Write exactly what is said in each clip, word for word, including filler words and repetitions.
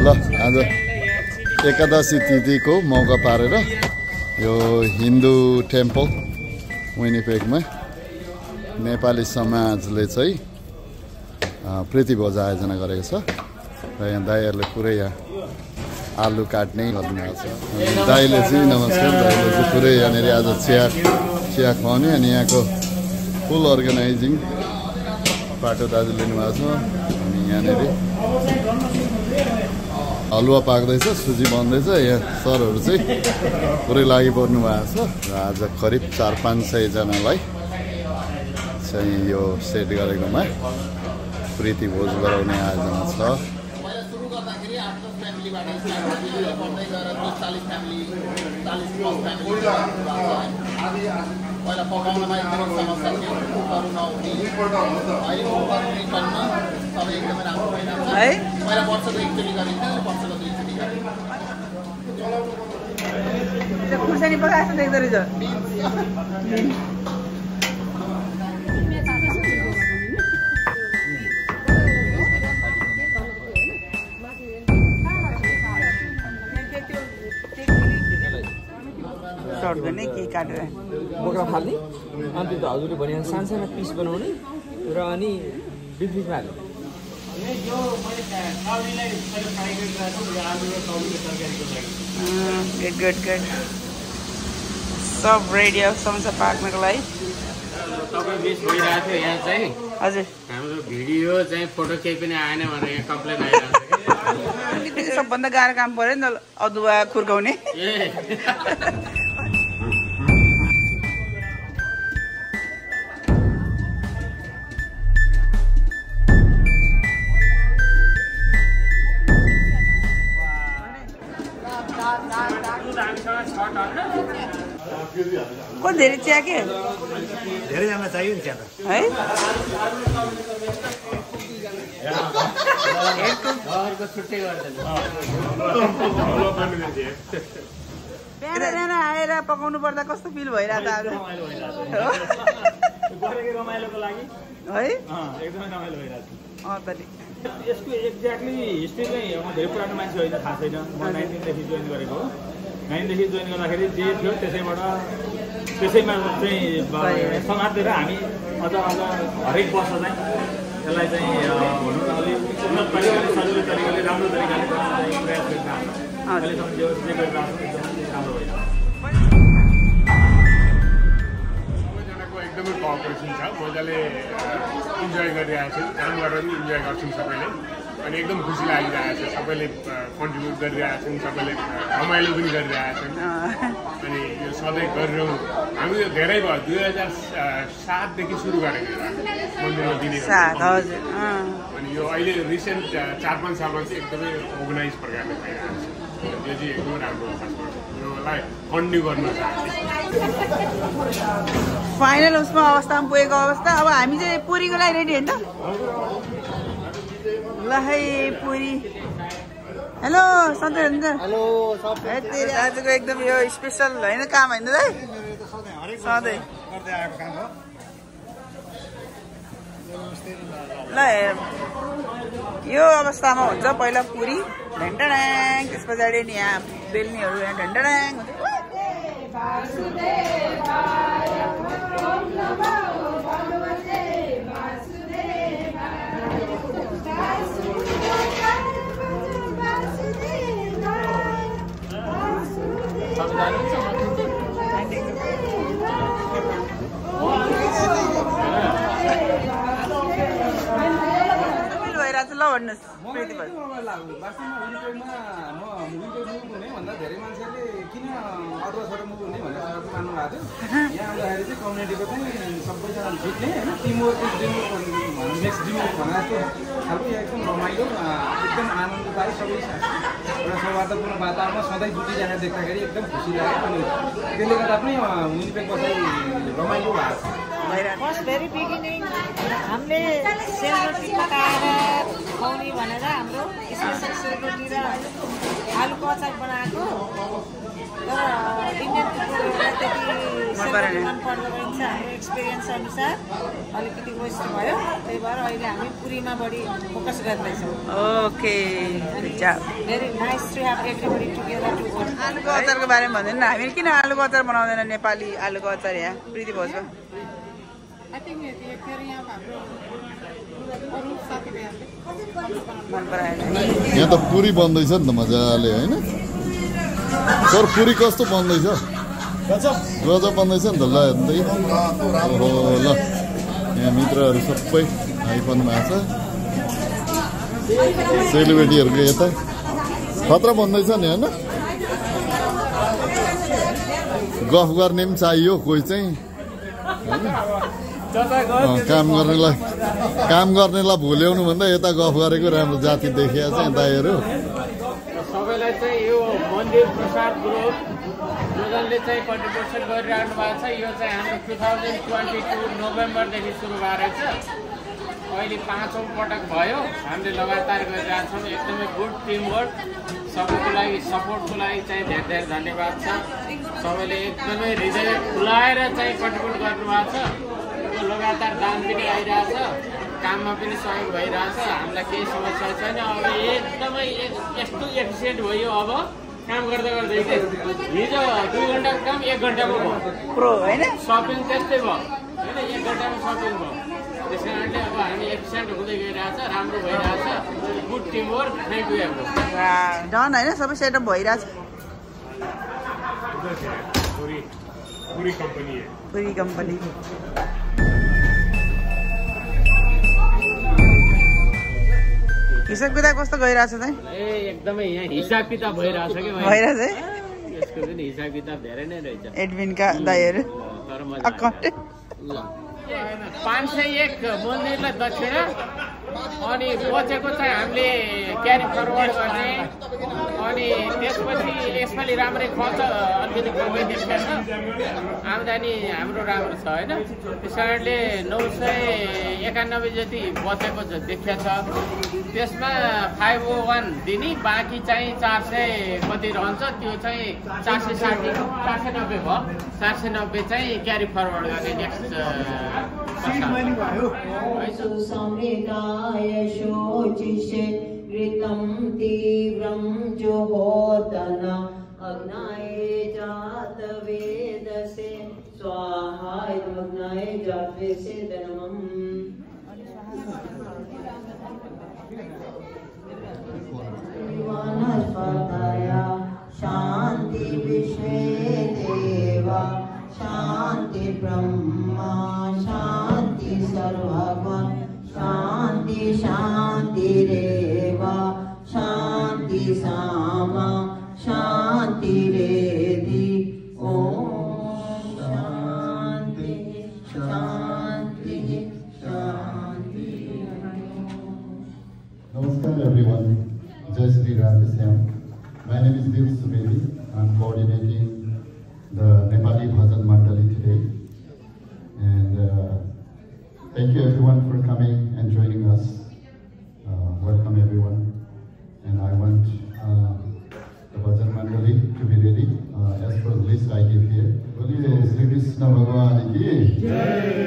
ल आज एकादशी तिथिको मौका पारेर यो हिन्दू टेम्पल विनिपेगमा नेपाली समाजले चाहिँ प्रीतिभोज आयोजना गरेको छ र यहाँ दाइहरूले पुरै यहाँ आलु काट्ने गर्नुभएको छ। दाइले चाहिँ नमस्कार, दाइले चाहिँ पुरै यहाँनिर आज चिया चिया खुवाउने अनि यहाँको फुल अर्गनाइजिङ बाटो दाजु लिनुभएको छ। अनि यहाँनिर हलुवा पाक्दैछ, सुजी बन्दैछ। यहाँ सरहरू चाहिँ पुरै लागि पर्नु भएको छ र आज करिब चार पाँच सयजनालाई चाहिँ यो सेट गरेकोमा प्रीति भोज गराउने आयोजना छ। पहिला पकाउनमा एकदमै समस्या थियो, कुकरहरू नहुने, अहिले कुकरले पनि सबै एकदमै राम्रो भइरहेको छ है। पहिला वर्षको एकचोटि गरिन्थ्यो, वर्षको दुईचोटि गरिन्छ। खुर्सानी पकाएको देख्दो रहेछ। गर्ने के काटेर बोक्रा फाल्ने अनि त्यो हजुरले भने सानो सानो पिस बनाउने र अनि बिच बिचमा हाल्ने। गुड गुड गुड सब रेडी हो समोसा पाक्नको लागि। तपाईँ मिस भइरहेको थियो यहाँ चाहिँ। हजुर हाम्रो भिडियो चाहिँ फोटो केही पनि आएन भनेर यहाँ कम्प्लेन आइरहेको छ। सबभन्दा गाह्रो काम पऱ्यो नि त अदुवा खुर्काउने। को धेरै चिया के धेरैजना चाहियो नि चिया त है। बिहान आएर पकाउनु पर्दा कस्तो फिल भइरहेको छ रमाइलोको लागि है। एकदमै रमाइलो भइरहेको छ। अँ त नि यसको एक्ज्याक्टली हिस्ट्री चाहिँ म धेरै पुरानो मान्छे होइन, थाहा छैन। म नाइन्टिनदेखि जोइन गरेको हो। नाइनदेखि जोइन गर्दाखेरि जे थियो त्यसैबाट त्यसैमा चाहिँ समातेर हामी अझ अझ हरेक वर्ष चाहिँ यसलाई चाहिँ भनौँ न अलिक उन्नत तरिकाले सजिलो तरिकाले राम्रो तरिकाले गर्न चाहिँ प्रयास गरिरहेको छ। अहिलेसम्म जे जे गरिरहेको छ एकदमै राम्रो भइरहेको छ। सबैजनाको एकदमै कोअपरेसन छ, मजाले इन्जोय गरिरहेको छु, काम गरेर पनि इन्जोय गर्छौँ सबैले। अनि एकदम खुसी लागिरहेको छ, सबैले कन्ट्रिब्युट गरिरहेका छन्, सबैले रमाइलो पनि गरिरहेका छन्। अनि यो सधैँ गरिरहँ। हामी यो धेरै भयो, दुई हजार सातदेखि सुरु गरेको मन्दिरमा दिने। अनि यो अहिले रिसेन्ट चार पाँच सालमा चाहिँ एकदमै अर्गनाइज प्रकारले भइरहेको छ। यो चाहिँ एकदमै राम्रो छ, योलाई कन्टिन्यू गर्न चाहन्छु। फाइनल उसमा अवस्थामा पुगेको अवस्था। अब हामी चाहिँ पुरीको लागि रेडी होइन त? ल है पुरी। हेलो सधैँ हुन्छ। हेलो सब आजको एकदम यो स्पेसल होइन काम होइन दाइ? सधैँ गर्दै आएको काम हो। ल यो अवस्थामा हुन्छ पहिला पुरी ढेन्टाडाङ, त्यस पछाडि नि यहाँ बेल्नेहरू यहाँ ढेन्टाडाङ हुन्छ। ल भन्नुहोस् प्रीति भाइ। वास्तवमा विनिपेगमा म विनिपेग मुभ हुने भन्दा धेरै मान्छेले किन अदुवा छोटो मुभ हुने भनेर मान्नु भएको थियो। यहाँ आउँदाखेरि चाहिँ कम्युनिटीको चाहिँ सबैजना जित्ने होइन, teamwork is dreamwork next dreamwork भने जस्तो खालको एकदम रमाइलो एकदम आनन्ददायी सबै एउटा सौहार्दपूर्ण वातावरणमा सधैँ जुटिरहेको देख्दाखेरि एकदम खुसी लाग्यो। अनि त्यसले गर्दा पनि विनिपेग बसाइ रमाइलो भएको छ। फर्स्ट भेरी बिगिनिङ हामीले सेलरोटी पकाएर खुवाउने भनेर हाम्रो स्पेसल सेलरोटी र आलुको अचार बनाएको तर इन्डियन पिपलहरूलाई त्यति सेलरोटी मन पर्दो रहेछ हाम्रो एक्सपिरियन्स अनुसार अलिकति वेस्ट भयो त्यही भएर अहिले हामी पुरीमा बढी फोकस गर्दैछौँ okay very nice to have everybody together to work आलुको अचारको बारेमा भन्दैन न हामी किन आलुको अचार बनाउँदैन नेपाली आलुको अचार यहाँ प्रीति भोजमा मन पराएन यहाँ त पुरी बन्दैछ नि त मजाले होइन सर पुरी कस्तो बन्दैछ गजब बन्दैछ नि त ल हेर्दै ओहो ल यहाँ मित्रहरू सबै आइपर्नु भएको छ सेलिब्रेटीहरूको यता खतरा बन्दैछ नि होइन गफ गर्ने पनि चाहियो कोही चाहिँ काम गर्नेलाई काम गर्नेलाई भुल्याउनु भन्दा यता गफ गरेको राम्रो जाति देखिया छ दाइहरू सबैलाई चाहिँ यो मन्दिर प्रसाद ग्रुप जसले चाहिँ कन्ट्रिब्युसन गरिराख्नु भएको छ यो चाहिँ हाम्रो टु थाउजन्ड ट्वेन्टी टू नोभेम्बरदेखि सुरु भएको रहेछ अहिले पाँचौँ पटक भयो हामीले लगातार गरिरहेको छौँ एकदमै गुड टिमवर्क सबैको लागि सपोर्टको लागि चाहिँ धेरै धेरै धन्यवाद छ सबैले एकदमै हृदय खुलाएर चाहिँ कन्ट्रिब्युट गर्नुभएको छ लगातार दान पनि आइरहेछ काममा पनि सहयोग भइरहेछ हामीलाई केही समस्या छैन अब एकदमै यस्तो एफिसियन्ट भयो अब काम गर्दा गर्दै हिजो दुई घन्टाको काम एक घन्टामा भयो प्रो होइन सपिङ त्यस्तै भयो होइन एक घन्टामा सपिङ भयो त्यस कारणले अब हामी एफिसियन्ट हुँदै गइरहेछ राम्रो भइरहेछ good teamwork thank you everyone होइन सबै सेटअप भइरहेछ पुरी कम्पनी पुरी कम्पनी हिसाब किताब कस्तो गइरहेछ चाहिँ ए एकदमै यहाँ हिसाब किताब भइरहेछ कि भइरहेछ है यसको पनि हिसाब किताब धेरै नै रहेछ एडमिनका दाइहरू तर मजा पाँच सय एक मन्दिरलाई दक्षिणा अनि बचेको चाहिँ हामीले क्यारी फरवर्ड गर्ने अनि त्यसपछि यसपालि राम्रै खर्च अलिकति कमै देखाएको छ आम्दानी हाम्रो राम्रो छ होइन त्यस कारणले नौ सय एकानब्बे जति बचेको देखिया छ त्यसमा फाइभ ओ वान दिने बाँकी चाहिँ चार सय कति रहन्छ त्यो चाहिँ चार सय साठी चार सय नब्बे भयो चार सय नब्बे चाहिँ क्यारी फरवर्ड गर्ने नेक्स्ट शोचिषे घृतं तीव्रं जुहोतन अग्नये जात वेदसे स्वाहाय अग्नये जातवेदसे धर्मम् वनस्पतया शांति विश्वे देवा शांति ब्रह्मा शांति सर्वगुण शांति शांति रेवा शांति सामा शांति रेधि ओम शांति शांति शांति Namaskar everyone. Jai Sri Ram Shyam. My name is Dev Subedi. I'm coordinating the Nepali Bhajan Mandali today. And uh, thank you everyone for coming and joining us. Uh, welcome everyone. And I want uh, the Bhajan Mandali to be ready uh, as per the list I give here. Boliye Sri Krishna Bhagwan ki Jai.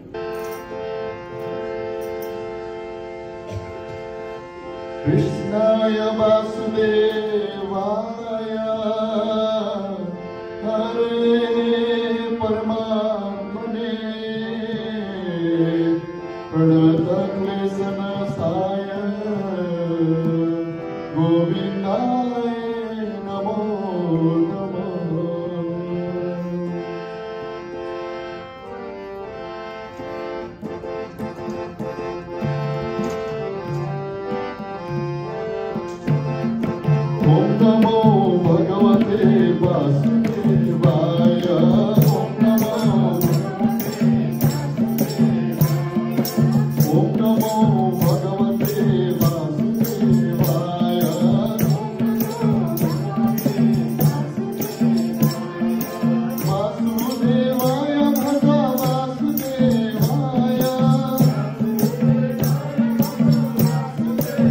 Krishnaya Vasudevaya Hare Paramatmane Pranata Klesana Saya Govindaya Namo Namo Om Namo Bhagavate Vasudevaya Om Namo Om Namo Bhagavate Vasudevaya Vasudevaya Bhagava Vasudevaya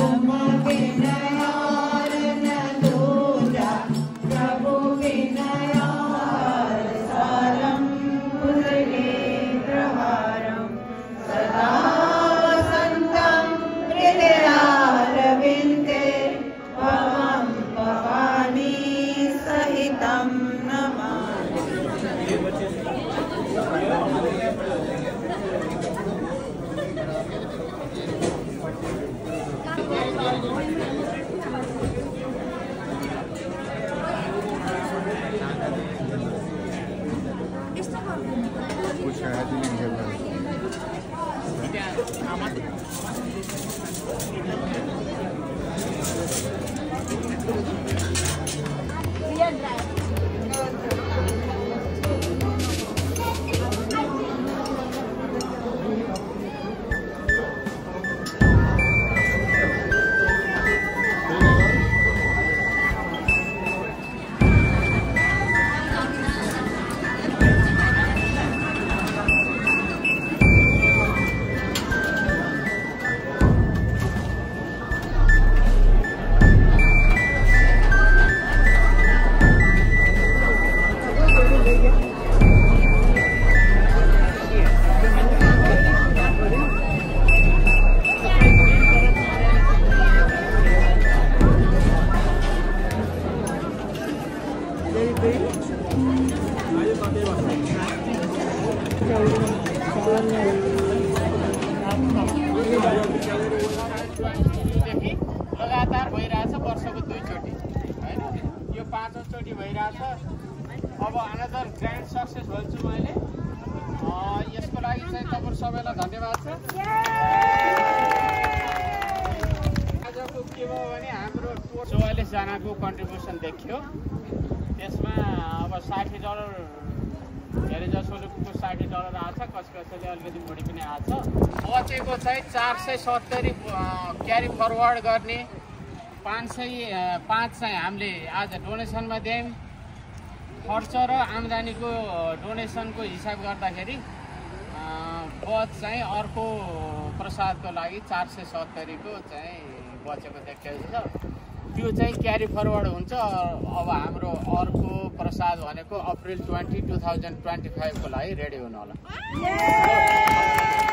लगातार भइरहेछ वर्षको दुईचोटि होइन यो पाँचौँचोटि भइरहेछ अब another grand success भन्छु मैले यसको लागि चाहिँ तपाईँहरू सबैलाई धन्यवाद छ आजको के भयो भने हाम्रो चौवालिस जनाको कन्ट्रिब्युसन देखियो त्यसमा अब साठी डलर धेरै जसोले साठी डलर आएको छ कस कसैले अलिकति बढी पनि आएको छ बचेको चाहिँ चार सय सत्तरी क्यारी फरवर्ड गर्ने पाँच सय पाँच चाहिँ हामीले आज डोनेसनमा दियौँ खर्च र आम्दानीको डोनेसनको हिसाब गर्दाखेरि बच चाहिँ अर्को प्रसादको लागि चार सय सत्तरीको चाहिँ बचेको देखिएको छ त्यो चाहिँ क्यारी फरवर्ड हुन्छ अब हाम्रो अर्को प्रसाद भनेको April twenty two thousand twenty फाइभको लागि रेडी हुनु होला